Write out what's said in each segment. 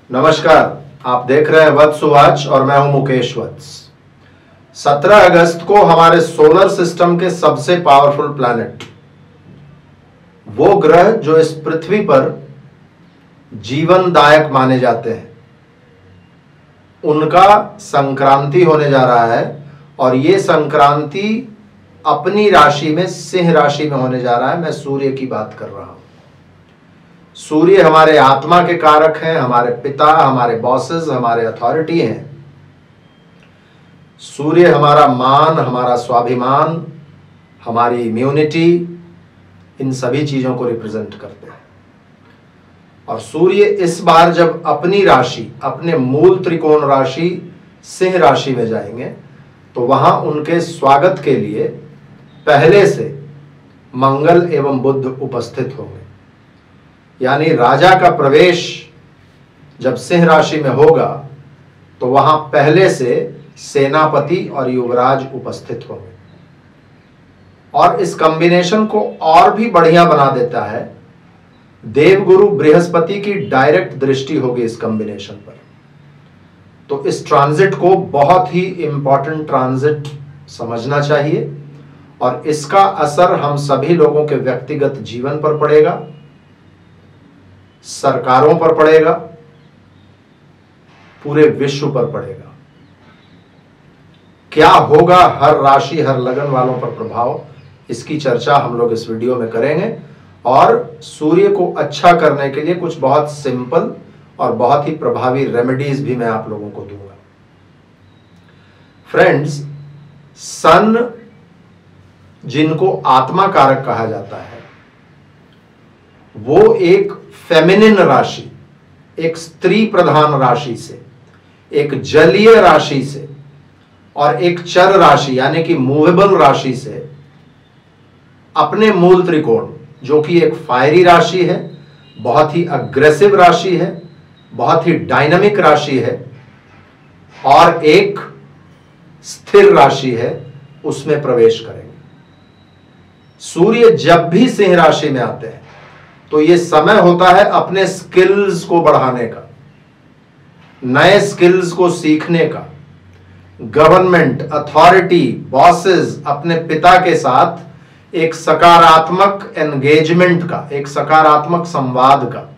नमस्कार, आप देख रहे हैं वत्स वाच और मैं हूं मुकेश वत्स। 17 अगस्त को हमारे सोलर सिस्टम के सबसे पावरफुल प्लैनेट, वो ग्रह जो इस पृथ्वी पर जीवनदायक माने जाते हैं, उनका संक्रांति होने जा रहा है। और ये संक्रांति अपनी राशि में, सिंह राशि में होने जा रहा है। मैं सूर्य की बात कर रहा हूं। सूर्य हमारे आत्मा के कारक हैं, हमारे पिता, हमारे बॉसेस, हमारे अथॉरिटी हैं। सूर्य हमारा मान, हमारा स्वाभिमान, हमारी इम्यूनिटी, इन सभी चीजों को रिप्रेजेंट करते हैं। और सूर्य इस बार जब अपनी राशि, अपने मूल त्रिकोण राशि सिंह राशि में जाएंगे, तो वहां उनके स्वागत के लिए पहले से मंगल एवं बुध उपस्थित होंगे। यानी राजा का प्रवेश जब सिंह राशि में होगा तो वहां पहले से सेनापति और युवराज उपस्थित होंगे। और इस कॉम्बिनेशन को और भी बढ़िया बना देता है, देवगुरु बृहस्पति की डायरेक्ट दृष्टि होगी इस कॉम्बिनेशन पर। तो इस ट्रांजिट को बहुत ही इंपॉर्टेंट ट्रांजिट समझना चाहिए और इसका असर हम सभी लोगों के व्यक्तिगत जीवन पर पड़ेगा, सरकारों पर पड़ेगा, पूरे विश्व पर पड़ेगा। क्या होगा हर राशि, हर लगन वालों पर प्रभाव, इसकी चर्चा हम लोग इस वीडियो में करेंगे। और सूर्य को अच्छा करने के लिए कुछ बहुत सिंपल और बहुत ही प्रभावी रेमेडीज भी मैं आप लोगों को दूंगा। फ्रेंड्स, सन जिनको आत्मा कारक कहा जाता है, वो एक फेमिनिन राशि, एक स्त्री प्रधान राशि से, एक जलीय राशि से और एक चर राशि यानी कि मूवेबल राशि से अपने मूल त्रिकोण, जो कि एक फायरी राशि है, बहुत ही अग्रेसिव राशि है, बहुत ही डायनामिक राशि है और एक स्थिर राशि है, उसमें प्रवेश करेंगे। सूर्य जब भी सिंह राशि में आते हैं तो यह समय होता है अपने स्किल्स को बढ़ाने का, नए स्किल्स को सीखने का, गवर्नमेंट, अथॉरिटी, बॉसेस, अपने पिता के साथ एक सकारात्मक एंगेजमेंट का, एक सकारात्मक संवाद का।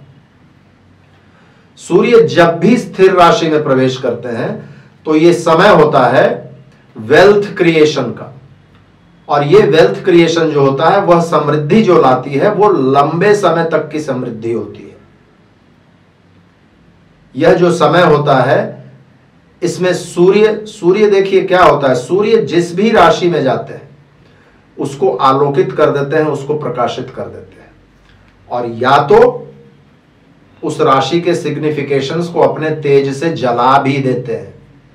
सूर्य जब भी स्थिर राशि में प्रवेश करते हैं तो यह समय होता है वेल्थ क्रिएशन का। और ये वेल्थ क्रिएशन जो होता है, वह समृद्धि जो लाती है, वो लंबे समय तक की समृद्धि होती है। यह जो समय होता है, इसमें सूर्य देखिए क्या होता है, सूर्य जिस भी राशि में जाते हैं उसको आलोकित कर देते हैं, उसको प्रकाशित कर देते हैं। और या तो उस राशि के सिग्निफिकेशंस को अपने तेज से जला भी देते हैं।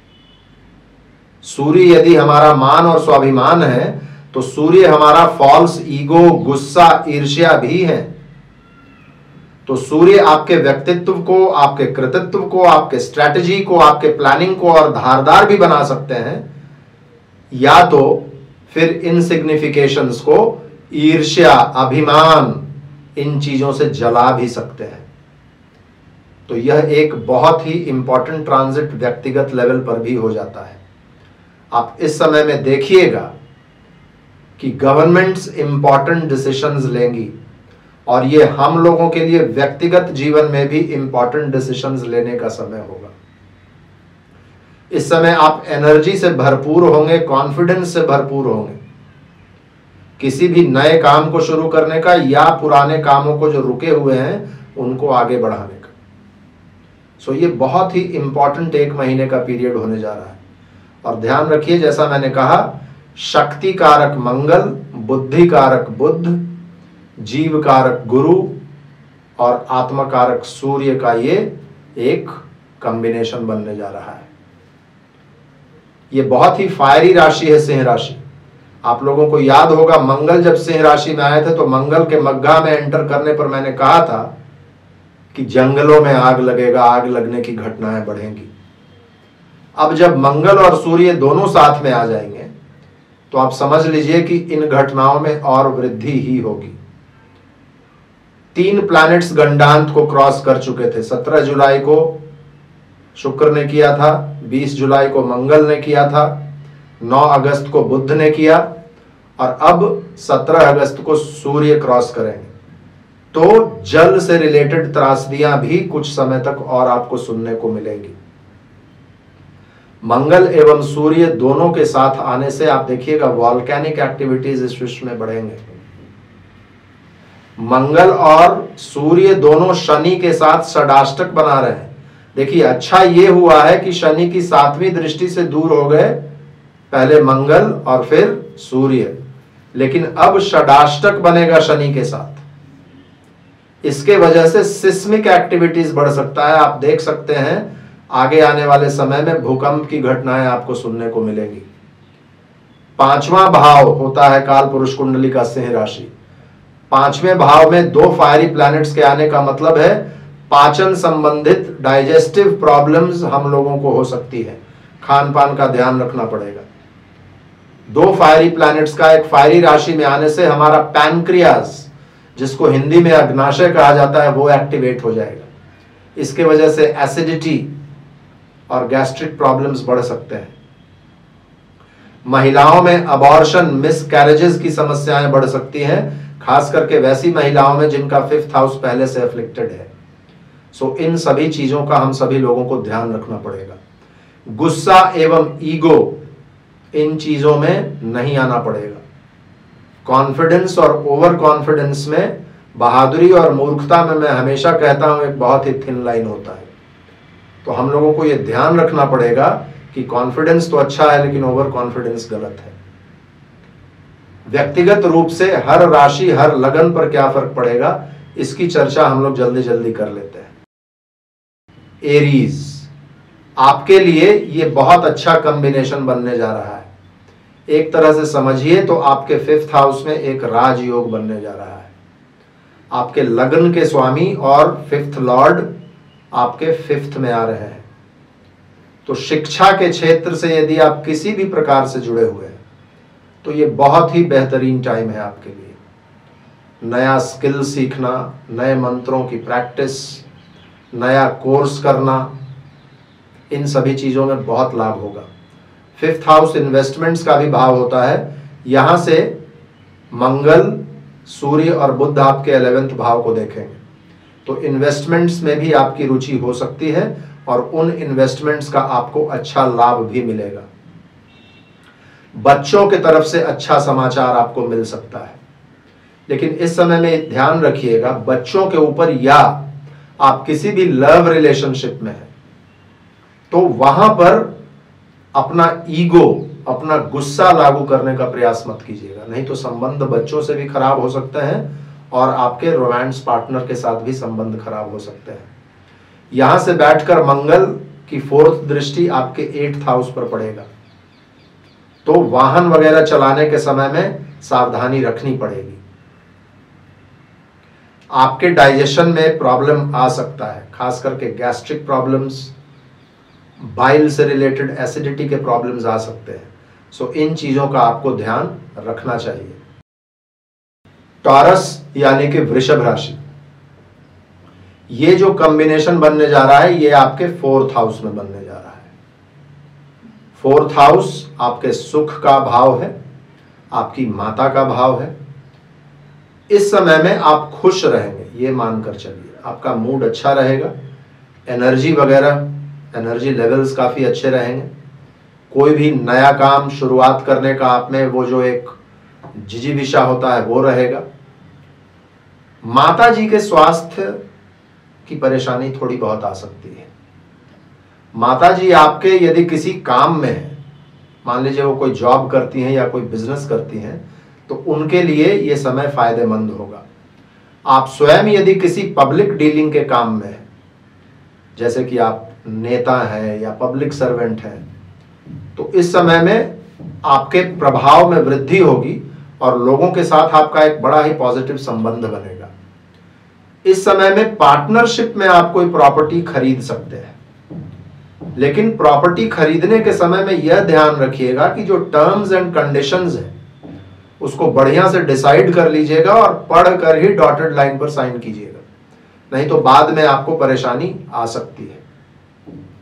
सूर्य यदि हमारा मान और स्वाभिमान है तो सूर्य हमारा फॉल्स ईगो, गुस्सा, ईर्ष्या भी है। तो सूर्य आपके व्यक्तित्व को, आपके कृतित्व को, आपके स्ट्रैटेजी को, आपके प्लानिंग को और धारदार भी बना सकते हैं, या तो फिर इनसिग्निफिकेशंस को, ईर्ष्या, अभिमान, इन चीजों से जला भी सकते हैं। तो यह एक बहुत ही इंपॉर्टेंट ट्रांजिट व्यक्तिगत लेवल पर भी हो जाता है। आप इस समय में देखिएगा कि गवर्नमेंट्स इंपॉर्टेंट डिसीजंस लेंगी और ये हम लोगों के लिए व्यक्तिगत जीवन में भी इंपॉर्टेंट डिसीजंस लेने का समय होगा। इस समय आप एनर्जी से भरपूर होंगे, कॉन्फिडेंस से भरपूर होंगे, किसी भी नए काम को शुरू करने का या पुराने कामों को जो रुके हुए हैं उनको आगे बढ़ाने का। सो ये बहुत ही इंपॉर्टेंट 1 महीने का पीरियड होने जा रहा है। और ध्यान रखिए, जैसा मैंने कहा, शक्ति कारक मंगल, बुद्धि कारक बुध, जीव कारक गुरु और आत्मा कारक सूर्य का ये एक कॉम्बिनेशन बनने जा रहा है। ये बहुत ही फायरी राशि है सिंह राशि। आप लोगों को याद होगा, मंगल जब सिंह राशि में आए थे तो मंगल के मग्घा में एंटर करने पर मैंने कहा था कि जंगलों में आग लगेगा, आग लगने की घटनाएं बढ़ेंगी। अब जब मंगल और सूर्य दोनों साथ में आ जाएंगे तो आप समझ लीजिए कि इन घटनाओं में और वृद्धि ही होगी। 3 प्लैनेट्स गंडांत को क्रॉस कर चुके थे। 17 जुलाई को शुक्र ने किया था, 20 जुलाई को मंगल ने किया था, 9 अगस्त को बुध ने किया, और अब 17 अगस्त को सूर्य क्रॉस करेंगे। तो जल से रिलेटेड त्रासदियां भी कुछ समय तक और आपको सुनने को मिलेंगी। मंगल एवं सूर्य दोनों के साथ आने से आप देखिएगा वॉल्केनिक एक्टिविटीज इस विश्व में बढ़ेंगे। मंगल और सूर्य दोनों शनि के साथ षडाष्टक बना रहे हैं। देखिए अच्छा ये हुआ है कि शनि की 7वीं दृष्टि से दूर हो गए, पहले मंगल और फिर सूर्य, लेकिन अब षडाष्टक बनेगा शनि के साथ। इसके वजह से सिस्मिक एक्टिविटीज बढ़ सकता है। आप देख सकते हैं आगे आने वाले समय में भूकंप की घटनाएं आपको सुनने को मिलेंगी। 5वां भाव होता है काल पुरुष कुंडली का सिंह राशि। 5वें भाव में 2 फायरी प्लैनेट्स के आने का मतलब है पाचन संबंधित डाइजेस्टिव प्रॉब्लम्स हम लोगों को हो सकती है, खान पान का ध्यान रखना पड़ेगा। 2 फायरी प्लैनेट्स का एक फायरी राशि में आने से हमारा पैनक्रियास, जिसको हिंदी में अग्नाशय कहा जाता है, वो एक्टिवेट हो जाएगा। इसके वजह से एसिडिटी और गैस्ट्रिक प्रॉब्लम्स बढ़ सकते हैं। महिलाओं में अबॉर्शन, मिसकैरेजेस की समस्याएं बढ़ सकती हैं, खास करके वैसी महिलाओं में जिनका 5th हाउस पहले से अफ्लिक्टेड है। सो इन सभी चीजों का हम सभी लोगों को ध्यान रखना पड़ेगा। गुस्सा एवं ईगो, इन चीजों में नहीं आना पड़ेगा। कॉन्फिडेंस और ओवर कॉन्फिडेंस में, बहादुरी और मूर्खता में मैं हमेशा कहता हूं एक बहुत ही थिन लाइन होता है। तो हम लोगों को यह ध्यान रखना पड़ेगा कि कॉन्फिडेंस तो अच्छा है लेकिन ओवर कॉन्फिडेंस गलत है। व्यक्तिगत रूप से हर राशि, हर लगन पर क्या फर्क पड़ेगा, इसकी चर्चा हम लोग जल्दी जल्दी कर लेते हैं। एरीज, आपके लिए ये बहुत अच्छा कॉम्बिनेशन बनने जा रहा है। एक तरह से समझिए तो आपके 5th हाउस में एक राजयोग बनने जा रहा है। आपके लग्न के स्वामी और 5th लॉर्ड आपके 5th में आ रहे हैं। तो शिक्षा के क्षेत्र से यदि आप किसी भी प्रकार से जुड़े हुए हैं तो ये बहुत ही बेहतरीन टाइम है आपके लिए। नया स्किल सीखना, नए मंत्रों की प्रैक्टिस, नया कोर्स करना, इन सभी चीजों में बहुत लाभ होगा। 5th हाउस इन्वेस्टमेंट्स का भी भाव होता है। यहां से मंगल, सूर्य और बुध आपके 11th भाव को देखेंगे तो इन्वेस्टमेंट्स में भी आपकी रुचि हो सकती है और उन इन्वेस्टमेंट्स का आपको अच्छा लाभ भी मिलेगा। बच्चों के तरफ से अच्छा समाचार आपको मिल सकता है, लेकिन इस समय में ध्यान रखिएगा बच्चों के ऊपर, या आप किसी भी लव रिलेशनशिप में हैं तो वहां पर अपना ईगो, अपना गुस्सा लागू करने का प्रयास मत कीजिएगा, नहीं तो संबंध बच्चों से भी खराब हो सकते हैं और आपके रोमांस पार्टनर के साथ भी संबंध खराब हो सकते हैं। यहां से बैठकर मंगल की 4th दृष्टि आपके 8th हाउस पर पड़ेगा, तो वाहन वगैरह चलाने के समय में सावधानी रखनी पड़ेगी। आपके डाइजेशन में प्रॉब्लम आ सकता है, खास करके गैस्ट्रिक प्रॉब्लम्स, बाइल से रिलेटेड एसिडिटी के प्रॉब्लम्स आ सकते हैं। सो इन चीजों का आपको ध्यान रखना चाहिए। टॉरस यानी कि वृषभ राशि, ये जो कॉम्बिनेशन बनने जा रहा है ये आपके 4th हाउस में बनने जा रहा है। 4th हाउस आपके सुख का भाव है, आपकी माता का भाव है। इस समय में आप खुश रहेंगे, ये मानकर चलिए। आपका मूड अच्छा रहेगा, एनर्जी वगैरह, एनर्जी लेवल्स काफी अच्छे रहेंगे। कोई भी नया काम शुरुआत करने का आप में वो जो एक जिजीविषा होता है वो रहेगा। माता जी के स्वास्थ्य की परेशानी थोड़ी बहुत आ सकती है। माता जी आपके यदि किसी काम में है, मान लीजिए वो कोई जॉब करती हैं या कोई बिजनेस करती हैं, तो उनके लिए ये समय फायदेमंद होगा। आप स्वयं यदि किसी पब्लिक डीलिंग के काम में हैं, जैसे कि आप नेता हैं या पब्लिक सर्वेंट हैं, तो इस समय में आपके प्रभाव में वृद्धि होगी और लोगों के साथ आपका एक बड़ा ही पॉजिटिव संबंध बनेगा। इस समय में पार्टनरशिप में आप कोई प्रॉपर्टी खरीद सकते हैं, लेकिन प्रॉपर्टी खरीदने के समय में यह ध्यान रखिएगा कि जो टर्म्स एंड कंडीशंस हैं उसको बढ़िया से डिसाइड कर लीजिएगा और पढ़कर ही डॉटेड लाइन पर साइन कीजिएगा, नहीं तो बाद में आपको परेशानी आ सकती है।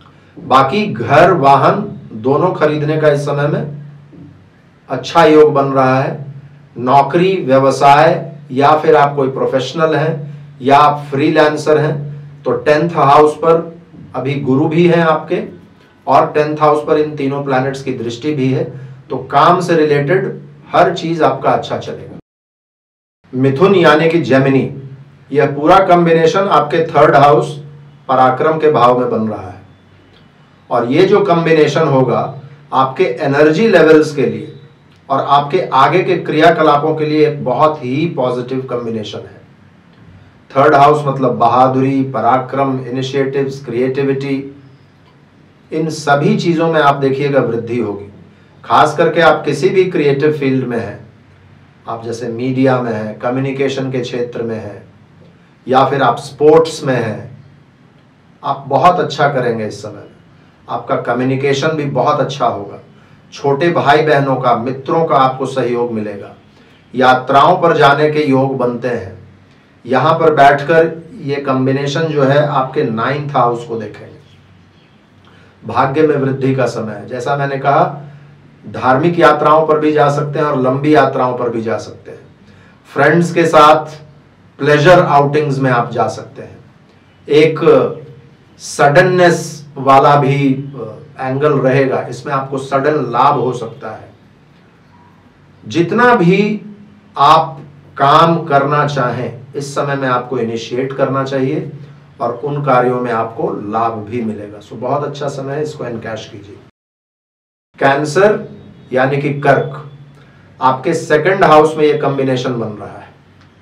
बाकी घर वाहन दोनों खरीदने का इस समय में अच्छा योग बन रहा है। नौकरी, व्यवसाय, या फिर आप कोई प्रोफेशनल हैं या आप फ्रीलांसर हैं तो 10th हाउस पर अभी गुरु भी हैं आपके, और 10th हाउस पर इन तीनों प्लैनेट्स की दृष्टि भी है, तो काम से रिलेटेड हर चीज आपका अच्छा चलेगा। मिथुन यानी कि जेमिनी, यह पूरा कॉम्बिनेशन आपके 3rd हाउस पराक्रम के भाव में बन रहा है, और ये जो कॉम्बिनेशन होगा आपके एनर्जी लेवल्स के लिए और आपके आगे के क्रियाकलापों के लिए एक बहुत ही पॉजिटिव कॉम्बिनेशन है। 3rd हाउस मतलब बहादुरी, पराक्रम, इनिशिएटिव्स, क्रिएटिविटी, इन सभी चीजों में आप देखिएगा वृद्धि होगी। खास करके आप किसी भी क्रिएटिव फील्ड में हैं, आप जैसे मीडिया में हैं, कम्युनिकेशन के क्षेत्र में हैं, या फिर आप स्पोर्ट्स में हैं, आप बहुत अच्छा करेंगे इस समय। आपका कम्युनिकेशन भी बहुत अच्छा होगा। छोटे भाई बहनों का, मित्रों का आपको सहयोग मिलेगा। यात्राओं पर जाने के योग बनते हैं। यहाँ पर बैठकर ये कॉम्बिनेशन जो है आपके 9th हाउस को देखेंगे। भाग्य में वृद्धि का समय है। जैसा मैंने कहा, धार्मिक यात्राओं पर भी जा सकते हैं और लंबी यात्राओं पर भी जा सकते हैं। फ्रेंड्स के साथ प्लेजर आउटिंग्स में आप जा सकते हैं। एक सडननेस वाला भी एंगल रहेगा, इसमें आपको सडन लाभ हो सकता है। जितना भी आप काम करना चाहें इस समय में आपको इनिशिएट करना चाहिए और उन कार्यों में आपको लाभ भी मिलेगा। सो बहुत अच्छा समय है, इसको एनकैश कीजिए। कैंसर यानी कि कर्क, आपके 2nd हाउस में यह कॉम्बिनेशन बन रहा है।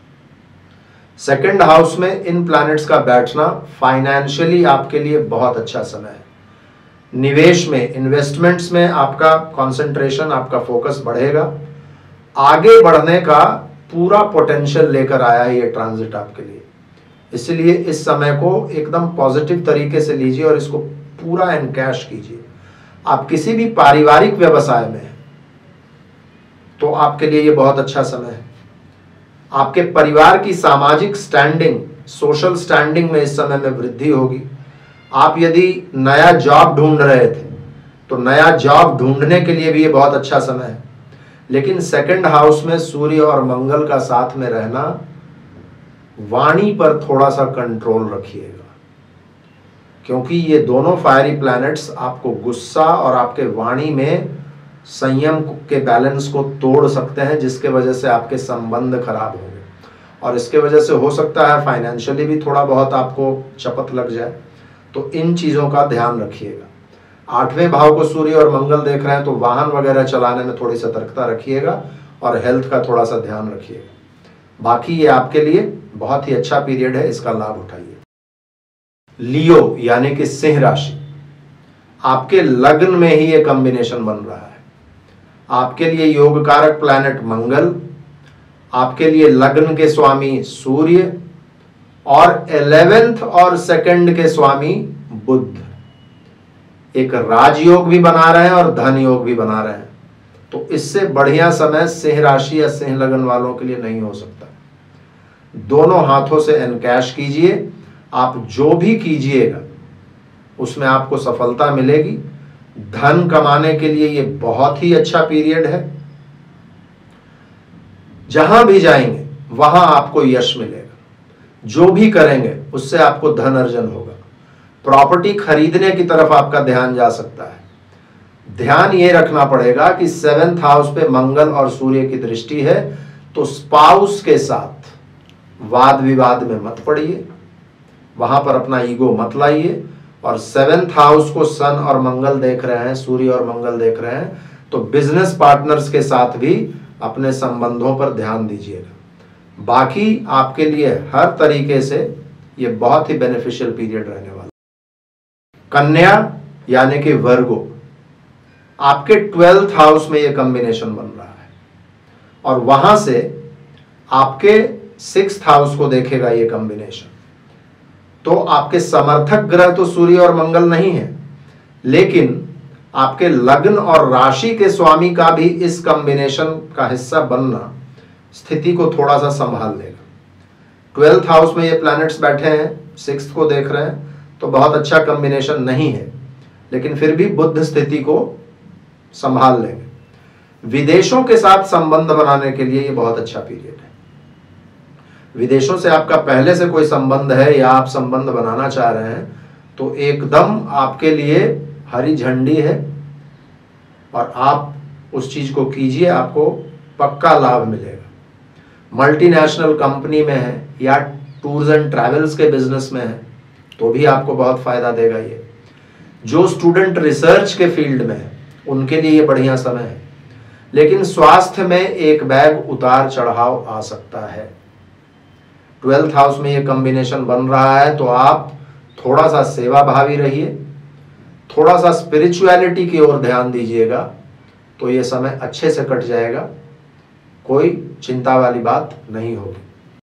2nd हाउस में इन प्लैनेट्स का बैठना फाइनेंशियली आपके लिए बहुत अच्छा समय है। निवेश में, इन्वेस्टमेंट्स में आपका कंसंट्रेशन, आपका फोकस बढ़ेगा। आगे बढ़ने का पूरा पोटेंशियल लेकर आया है ये ट्रांजिट आपके लिए, इसलिए इस समय को एकदम पॉजिटिव तरीके से लीजिए और इसको पूरा एनकैश कीजिए। आप किसी भी पारिवारिक व्यवसाय में हैं तो आपके लिए ये बहुत अच्छा समय है। आपके परिवार की सामाजिक स्टैंडिंग, सोशल स्टैंडिंग में इस समय में वृद्धि होगी। आप यदि नया जॉब ढूंढ रहे थे तो नया जॉब ढूंढने के लिए भी ये बहुत अच्छा समय है। लेकिन 2nd हाउस में सूर्य और मंगल का साथ में रहना, वाणी पर थोड़ा सा कंट्रोल रखिएगा, क्योंकि ये दोनों फायरी प्लैनेट्स आपको गुस्सा और आपके वाणी में संयम के बैलेंस को तोड़ सकते हैं, जिसके वजह से आपके संबंध खराब होंगे और इसके वजह से हो सकता है फाइनेंशियली भी थोड़ा बहुत आपको चपत लग जाए। तो इन चीजों का ध्यान रखिएगा। 8वें भाव को सूर्य और मंगल देख रहे हैं तो वाहन वगैरह चलाने में थोड़ी सतर्कता रखिएगा और हेल्थ का थोड़ा सा ध्यान रखिएगा। बाकी ये आपके लिए बहुत ही अच्छा पीरियड है, इसका लाभ उठाइए। लियो यानी कि सिंह राशि, आपके लग्न में ही ये कॉम्बिनेशन बन रहा है। आपके लिए योग कारक प्लैनेट मंगल, आपके लिए लग्न के स्वामी सूर्य और 11th और 2nd के स्वामी बुध एक राजयोग भी बना रहे हैं और धन योग भी बना रहे हैं। तो इससे बढ़िया समय सिंह राशि या सिंह लगन वालों के लिए नहीं हो सकता। दोनों हाथों से एनकैश कीजिए। आप जो भी कीजिएगा उसमें आपको सफलता मिलेगी। धन कमाने के लिए ये बहुत ही अच्छा पीरियड है। जहां भी जाएंगे वहां आपको यश मिलेगा। जो भी करेंगे उससे आपको धन अर्जन होगा। प्रॉपर्टी खरीदने की तरफ आपका ध्यान जा सकता है। ध्यान ये रखना पड़ेगा कि 7th हाउस पे मंगल और सूर्य की दृष्टि है, तो स्पाउस के साथ वाद विवाद में मत पड़िए, वहां पर अपना ईगो मत लाइए। और 7th हाउस को सन और मंगल देख रहे हैं, सूर्य और मंगल देख रहे हैं, तो बिजनेस पार्टनर्स के साथ भी अपने संबंधों पर ध्यान दीजिएगा। बाकी आपके लिए हर तरीके से ये बहुत ही बेनिफिशियल पीरियड रहने वाला। कन्या यानी कि वर्गो, आपके 12th हाउस में ये कॉम्बिनेशन बन रहा है और वहां से आपके 6th हाउस को देखेगा ये कॉम्बिनेशन। तो आपके समर्थक ग्रह तो सूर्य और मंगल नहीं है, लेकिन आपके लग्न और राशि के स्वामी का भी इस कॉम्बिनेशन का हिस्सा बनना स्थिति को थोड़ा सा संभाल लेगा। 12th हाउस में ये प्लैनेट्स बैठे हैं, 6th को देख रहे हैं, तो बहुत अच्छा कॉम्बिनेशन नहीं है। लेकिन फिर भी बुध स्थिति को संभाल लेंगे। विदेशों के साथ संबंध बनाने के लिए ये बहुत अच्छा पीरियड है। विदेशों से आपका पहले से कोई संबंध है या आप संबंध बनाना चाह रहे हैं तो एकदम आपके लिए हरी झंडी है और आप उस चीज को कीजिए, आपको पक्का लाभ मिलेगा। मल्टीनेशनल कंपनी में है या टूर्स एंड ट्रैवल्स के बिजनेस में है तो भी आपको बहुत फायदा देगा ये। जो स्टूडेंट रिसर्च के फील्ड में है उनके लिए ये बढ़िया समय है। लेकिन स्वास्थ्य में एक बैग उतार चढ़ाव आ सकता है। 12th हाउस में ये कॉम्बिनेशन बन रहा है तो आप थोड़ा सा सेवा भावी रहिए, थोड़ा सा स्पिरिचुअलिटी की ओर ध्यान दीजिएगा तो ये समय अच्छे से कट जाएगा, कोई चिंता वाली बात नहीं होगी।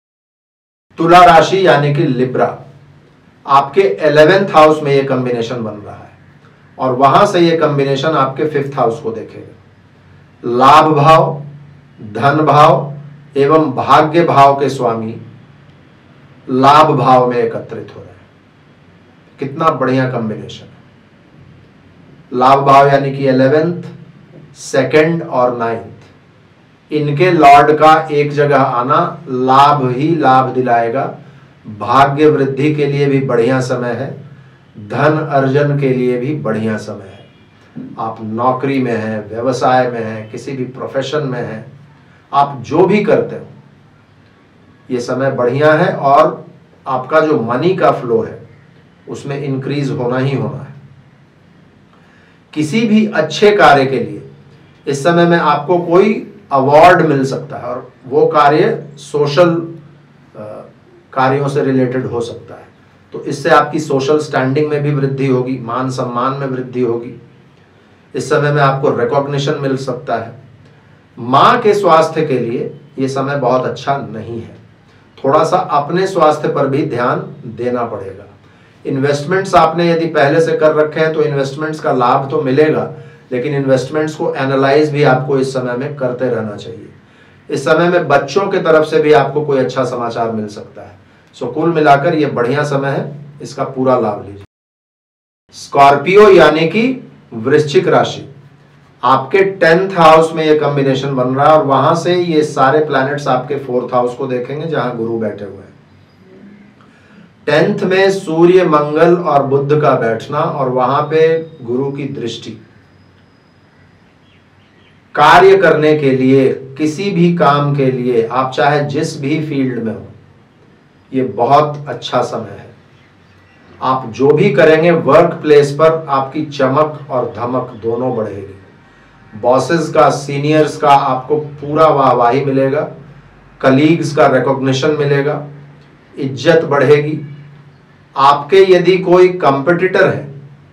तुला राशि यानी कि लिब्रा, आपके 11th हाउस में ये कॉम्बिनेशन बन रहा है और वहां से ये कॉम्बिनेशन आपके 5th हाउस को देखेगा। लाभ भाव, धन भाव एवं भाग्य भाव के स्वामी लाभ भाव में एकत्रित हो रहे हैं। कितना बढ़िया कॉम्बिनेशन है। लाभ भाव यानी कि 11th, 2nd और 9th, इनके लॉर्ड का एक जगह आना लाभ ही लाभ दिलाएगा। भाग्य वृद्धि के लिए भी बढ़िया समय है, धन अर्जन के लिए भी बढ़िया समय है। आप नौकरी में हैं, व्यवसाय में हैं, किसी भी प्रोफेशन में हैं, आप जो भी करते हो ये समय बढ़िया है और आपका जो मनी का फ्लो है उसमें इंक्रीज होना ही होना है। किसी भी अच्छे कार्य के लिए इस समय में आपको कोई अवार्ड मिल सकता है और वो कार्य सोशल कार्यों से रिलेटेड हो सकता है। तो इससे आपकी सोशल स्टैंडिंग में भी वृद्धि होगी, मान सम्मान में वृद्धि होगी। इस समय में आपको रिकॉग्निशन मिल सकता है। मां के स्वास्थ्य के लिए ये समय बहुत अच्छा नहीं है, थोड़ा सा अपने स्वास्थ्य पर भी ध्यान देना पड़ेगा। इन्वेस्टमेंट्स आपने यदि पहले से कर रखे हैं तो इन्वेस्टमेंट्स का लाभ तो मिलेगा, लेकिन इन्वेस्टमेंट्स को एनालाइज भी आपको इस समय में करते रहना चाहिए। इस समय में बच्चों के तरफ से भी आपको कोई अच्छा समाचार मिल सकता है। सो कुल मिलाकर ये बढ़िया समय है, इसका पूरा लाभ लीजिए। स्कॉर्पियो यानी कि वृश्चिक राशि, आपके 10th हाउस में ये कॉम्बिनेशन बन रहा है और वहां से ये सारे प्लैनेट्स आपके 4th हाउस को देखेंगे जहां गुरु बैठे हुए हैं। 10th में सूर्य, मंगल और बुध का बैठना और वहां पे गुरु की दृष्टि। कार्य करने के लिए, किसी भी काम के लिए, आप चाहे जिस भी फील्ड में हो, ये बहुत अच्छा समय है। आप जो भी करेंगे वर्क प्लेस पर आपकी चमक और धमक दोनों बढ़ेगी। बॉसेस का, सीनियर्स का आपको पूरा वाहवाही मिलेगा, कलीग्स का रिकॉग्निशन मिलेगा, इज्जत बढ़ेगी। आपके यदि कोई कंपटीटर है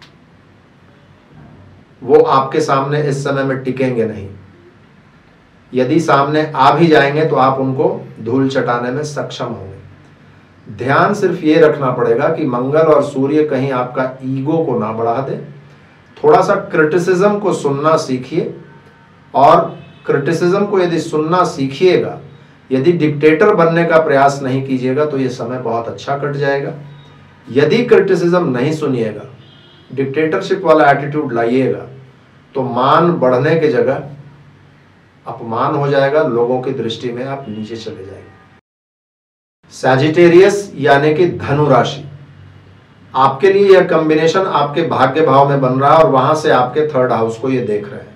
वो आपके सामने इस समय में टिकेंगे नहीं। यदि सामने आ भी जाएंगे तो आप उनको धूल चटाने में सक्षम होंगे। ध्यान सिर्फ ये रखना पड़ेगा कि मंगल और सूर्य कहीं आपका ईगो को ना बढ़ा दे। थोड़ा सा क्रिटिसिज्म को सुनना सीखिए और क्रिटिसिज्म को यदि सुनना सीखिएगा, यदि डिक्टेटर बनने का प्रयास नहीं कीजिएगा तो ये समय बहुत अच्छा कट जाएगा। यदि क्रिटिसिज्म नहीं सुनिएगा, डिक्टेटरशिप वाला एटीट्यूड लाइएगा तो मान बढ़ने के जगह अपमान हो जाएगा, लोगों की दृष्टि में आप नीचे चले जाएंगे। सैजिटेरियस यानी कि धनु राशि, आपके लिए यह कॉम्बिनेशन आपके भाग्य भाव में बन रहा है और वहां से आपके 3rd हाउस को ये देख रहे हैं।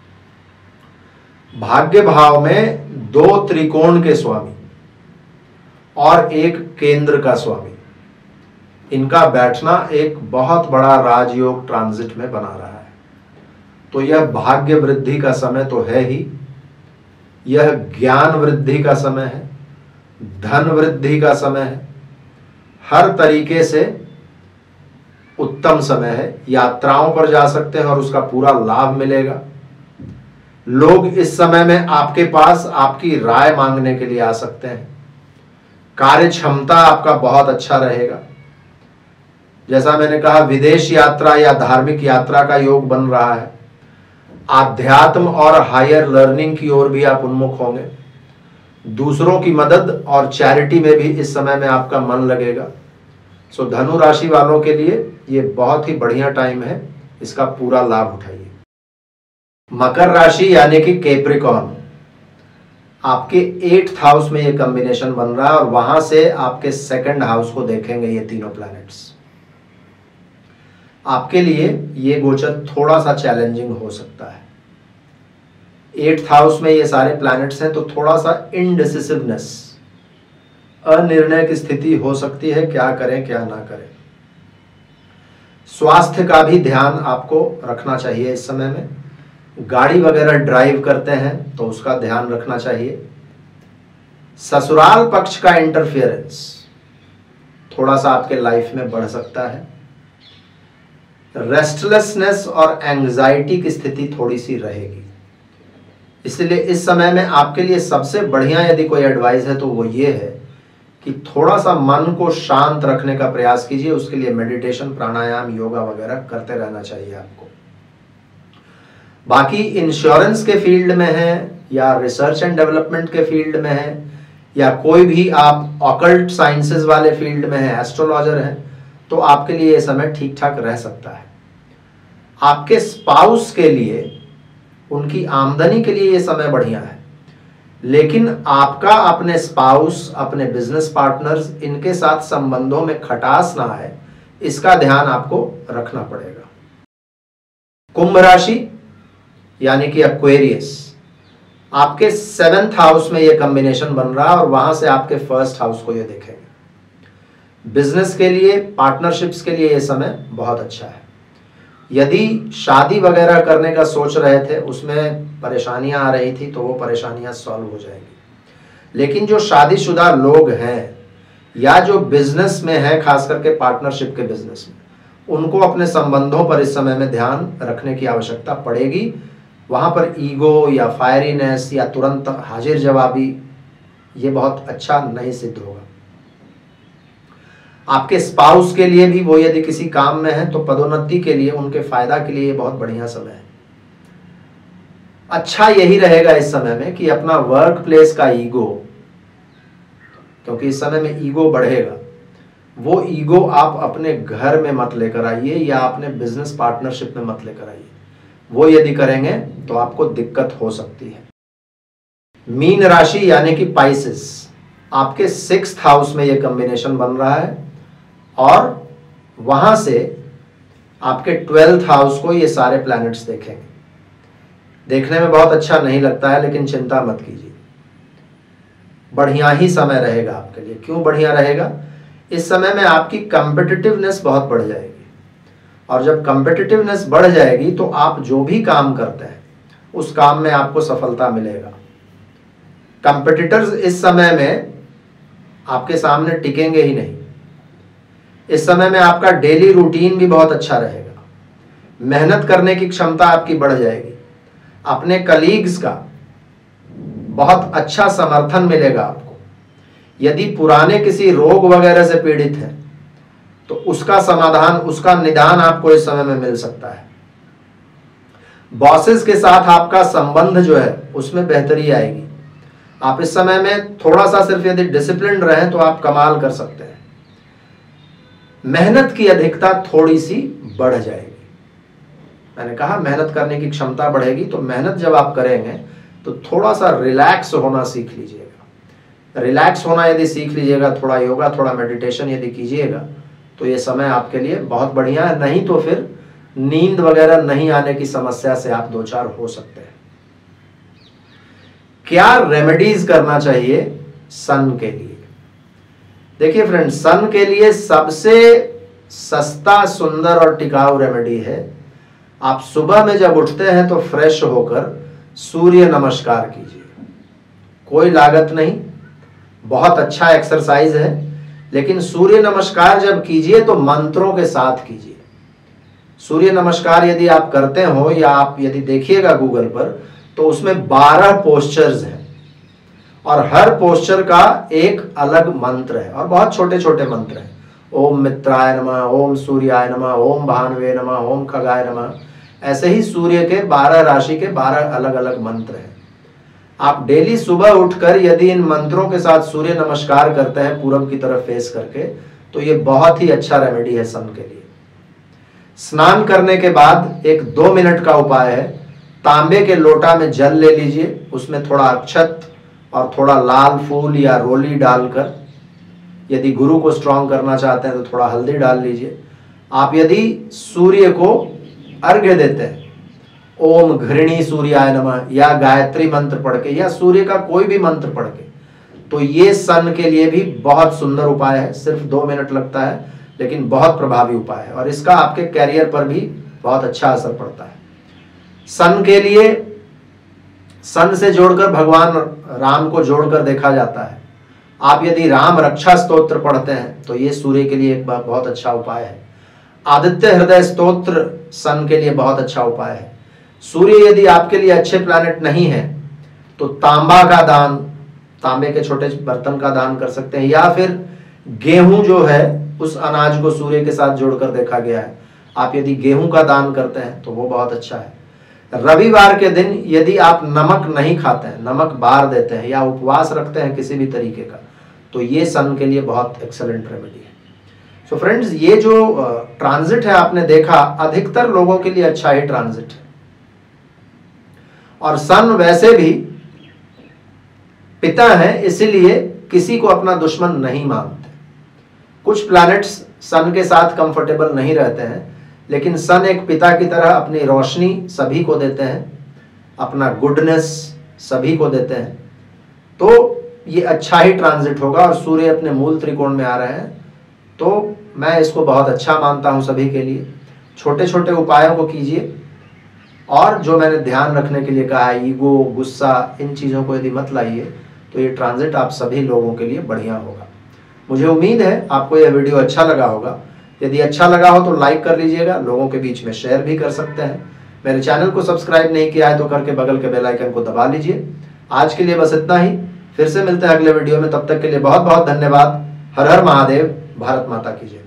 भाग्य भाव में 2 त्रिकोण के स्वामी और 1 केंद्र का स्वामी, इनका बैठना एक बहुत बड़ा राजयोग ट्रांजिट में बना रहा है। तो यह भाग्य वृद्धि का समय तो है ही, यह ज्ञान वृद्धि का समय है, धन वृद्धि का समय है, हर तरीके से उत्तम समय है। यात्राओं पर जा सकते हैं और उसका पूरा लाभ मिलेगा। लोग इस समय में आपके पास आपकी राय मांगने के लिए आ सकते हैं। कार्य क्षमता आपका बहुत अच्छा रहेगा। जैसा मैंने कहा, विदेश यात्रा या धार्मिक यात्रा का योग बन रहा है। आध्यात्म और हायर लर्निंग की ओर भी आप उन्मुख होंगे। दूसरों की मदद और चैरिटी में भी इस समय में आपका मन लगेगा। सो धनु राशि वालों के लिए ये बहुत ही बढ़िया टाइम है। इसका पूरा लाभ उठाइए। मकर राशि यानी कि कैप्रिकॉर्न, आपके 8th हाउस में ये कॉम्बिनेशन बन रहा है और वहां से आपके 2nd हाउस को देखेंगे ये तीनों प्लैनेट्स। आपके लिए ये गोचर थोड़ा सा चैलेंजिंग हो सकता है। 8th हाउस में ये सारे प्लैनेट्स हैं तो थोड़ा सा इनडिसिसिवनेस, अनिर्णय की स्थिति हो सकती है, क्या करें क्या ना करें। स्वास्थ्य का भी ध्यान आपको रखना चाहिए इस समय में। गाड़ी वगैरह ड्राइव करते हैं तो उसका ध्यान रखना चाहिए। ससुराल पक्ष का इंटरफियरेंस थोड़ा सा आपके लाइफ में बढ़ सकता है। रेस्टलेसनेस और एंग्जाइटी की स्थिति थोड़ी सी रहेगी। इसलिए इस समय में आपके लिए सबसे बढ़िया यदि कोई एडवाइस है तो वो ये है कि थोड़ा सा मन को शांत रखने का प्रयास कीजिए। उसके लिए मेडिटेशन, प्राणायाम, योगा वगैरह करते रहना चाहिए आपको। बाकी इंश्योरेंस के फील्ड में है या रिसर्च एंड डेवलपमेंट के फील्ड में है या कोई भी आप ऑकल्ट साइंसेस वाले फील्ड में है, एस्ट्रोलॉजर है, तो आपके लिए ये समय ठीक ठाक रह सकता है। आपके स्पाउस के लिए, उनकी आमदनी के लिए ये समय बढ़िया है, लेकिन आपका अपने स्पाउस, अपने बिजनेस पार्टनर्स, इनके साथ संबंधों में खटास ना आए, इसका ध्यान आपको रखना पड़ेगा। कुंभ राशि यानी कि एक्वेरियस, आपके 7th हाउस में ये कॉम्बिनेशन बन रहा है और वहां से आपके 1st हाउस को ये देखेंगे। बिजनेस के लिए, पार्टनरशिप्स के लिए ये समय बहुत अच्छा है। यदि शादी वगैरह करने का सोच रहे थे, उसमें परेशानियां आ रही थी, तो वो परेशानियां सॉल्व हो जाएंगी। लेकिन जो शादीशुदा लोग हैं या जो बिजनेस में है, खास करके पार्टनरशिप के बिजनेस में, उनको अपने संबंधों पर इस समय में ध्यान रखने की आवश्यकता पड़ेगी। वहां पर ईगो या फायरीनेस या तुरंत हाजिर जवाबी ये बहुत अच्छा नहीं सिद्ध होगा। आपके स्पाउस के लिए भी, वो यदि किसी काम में है तो पदोन्नति के लिए, उनके फायदा के लिए ये बहुत बढ़िया समय है। अच्छा यही रहेगा इस समय में कि अपना वर्क प्लेस का ईगो, क्योंकि इस समय में ईगो बढ़ेगा, वो ईगो आप अपने घर में मत लेकर आइए या अपने बिजनेस पार्टनरशिप में मत लेकर आइए। वो यदि करेंगे तो आपको दिक्कत हो सकती है। मीन राशि यानी कि पाइसेस, आपके 6th हाउस में ये कॉम्बिनेशन बन रहा है और वहां से आपके 12th हाउस को ये सारे प्लैनेट्स देखेंगे। देखने में बहुत अच्छा नहीं लगता है, लेकिन चिंता मत कीजिए, बढ़िया ही समय रहेगा आपके लिए। क्यों बढ़िया रहेगा? इस समय में आपकी कॉम्पिटिटिवनेस बहुत बढ़ जाएगी और जब कॉम्पिटिटिवनेस बढ़ जाएगी तो आप जो भी काम करते हैं उस काम में आपको सफलता मिलेगा। कॉम्पिटिटर्स इस समय में आपके सामने टिकेंगे ही नहीं। इस समय में आपका डेली रूटीन भी बहुत अच्छा रहेगा। मेहनत करने की क्षमता आपकी बढ़ जाएगी। अपने कलीग्स का बहुत अच्छा समर्थन मिलेगा आपको। यदि पुराने किसी रोग वगैरह से पीड़ित है तो उसका समाधान, उसका निदान आपको इस समय में मिल सकता है। बॉसेस के साथ आपका संबंध जो है उसमें बेहतरी आएगी। आप इस समय में थोड़ा सा सिर्फ यदि डिसिप्लिन रहें तो आप कमाल कर सकते हैं। मेहनत की अधिकता थोड़ी सी बढ़ जाएगी। मैंने कहा मेहनत करने की क्षमता बढ़ेगी, तो मेहनत जब आप करेंगे तो थोड़ा सा रिलैक्स होना सीख लीजिएगा। रिलैक्स होना यदि सीख लीजिएगा, थोड़ा योगा, थोड़ा मेडिटेशन यदि कीजिएगा, तो ये समय आपके लिए बहुत बढ़िया है। नहीं तो फिर नींद वगैरह नहीं आने की समस्या से आप दो चार हो सकते हैं। क्या रेमेडीज करना चाहिए सन के लिए? देखिए फ्रेंड्स, सन के लिए सबसे सस्ता, सुंदर और टिकाऊ रेमेडी है, आप सुबह में जब उठते हैं तो फ्रेश होकर सूर्य नमस्कार कीजिए। कोई लागत नहीं, बहुत अच्छा एक्सरसाइज है। लेकिन सूर्य नमस्कार जब कीजिए तो मंत्रों के साथ कीजिए। सूर्य नमस्कार यदि आप करते हो या आप यदि देखिएगा गूगल पर, तो उसमें 12 पोस्चर्स हैं और हर पोस्चर का एक अलग मंत्र है और बहुत छोटे छोटे मंत्र हैं। ओम मित्राय नमः, ओम सूर्याय नमः, ओम भानवे नमः, ओम खगाय नमः। ऐसे ही सूर्य के 12 राशि के 12 अलग अलग मंत्र हैं। आप डेली सुबह उठकर यदि इन मंत्रों के साथ सूर्य नमस्कार करते हैं पूरब की तरफ फेस करके, तो ये बहुत ही अच्छा रेमेडी है सन के लिए। स्नान करने के बाद एक 2 मिनट का उपाय है, तांबे के लोटा में जल ले लीजिए, उसमें थोड़ा अक्षत और थोड़ा लाल फूल या रोली डालकर, यदि गुरु को स्ट्रांग करना चाहते हैं तो थोड़ा हल्दी डाल लीजिए। आप यदि सूर्य को अर्घ्य देते हैं, ओम घृणी सूर्याय नमः या गायत्री मंत्र पढ़ के या सूर्य का कोई भी मंत्र पढ़ के, तो ये सन के लिए भी बहुत सुंदर उपाय है। सिर्फ 2 मिनट लगता है लेकिन बहुत प्रभावी उपाय है और इसका आपके कैरियर पर भी बहुत अच्छा असर पड़ता है। सन के लिए, सन से जोड़कर भगवान राम को जोड़कर देखा जाता है। आप यदि राम रक्षा स्तोत्र पढ़ते हैं तो ये सूर्य के लिए एक बहुत अच्छा उपाय है। आदित्य हृदय स्तोत्र सन के लिए बहुत अच्छा उपाय है। सूर्य यदि आपके लिए अच्छे प्लैनेट नहीं है तो तांबा का दान, तांबे के छोटे बर्तन का दान कर सकते हैं, या फिर गेहूं जो है उस अनाज को सूर्य के साथ जोड़कर देखा गया है, आप यदि गेहूं का दान करते हैं तो वो बहुत अच्छा है। रविवार के दिन यदि आप नमक नहीं खाते हैं, नमक बार देते हैं या उपवास रखते हैं किसी भी तरीके का, तो ये सन के लिए बहुत एक्सेलेंट रेमेडी है। सो फ्रेंड्स, ये जो ट्रांजिट है आपने देखा, अधिकतर लोगों के लिए अच्छा ही ट्रांजिट है। और सन वैसे भी पिता है, इसीलिए किसी को अपना दुश्मन नहीं मानते। कुछ प्लैनेट्स सन के साथ कंफर्टेबल नहीं रहते हैं, लेकिन सन एक पिता की तरह अपनी रोशनी सभी को देते हैं, अपना गुडनेस सभी को देते हैं। तो ये अच्छा ही ट्रांजिट होगा और सूर्य अपने मूल त्रिकोण में आ रहे हैं, तो मैं इसको बहुत अच्छा मानता हूं सभी के लिए। छोटे छोटे उपायों को कीजिए और जो मैंने ध्यान रखने के लिए कहा है, ईगो, गुस्सा, इन चीज़ों को यदि मत लाइए तो ये ट्रांजिट आप सभी लोगों के लिए बढ़िया होगा। मुझे उम्मीद है आपको यह वीडियो अच्छा लगा होगा। यदि अच्छा लगा हो तो लाइक कर लीजिएगा, लोगों के बीच में शेयर भी कर सकते हैं। मेरे चैनल को सब्सक्राइब नहीं किया है तो करके बगल के बेल आइकन को दबा लीजिए। आज के लिए बस इतना ही, फिर से मिलते हैं अगले वीडियो में। तब तक के लिए बहुत बहुत धन्यवाद। हर हर महादेव, भारत माता की जय।